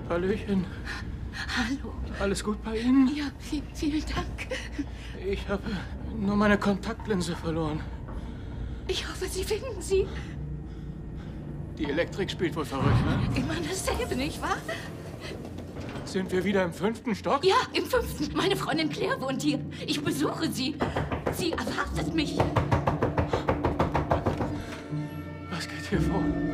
Hallöchen. Hallo. Alles gut bei Ihnen? Ja, vielen Dank. Ich habe nur meine Kontaktlinse verloren. Ich hoffe, Sie finden sie. Die Elektrik spielt wohl verrückt, ne? Immer dasselbe, nicht wahr? Sind wir wieder im 5. Stock? Ja, im 5. Meine Freundin Claire wohnt hier. Ich besuche sie. Sie erwartet mich. Was geht hier vor?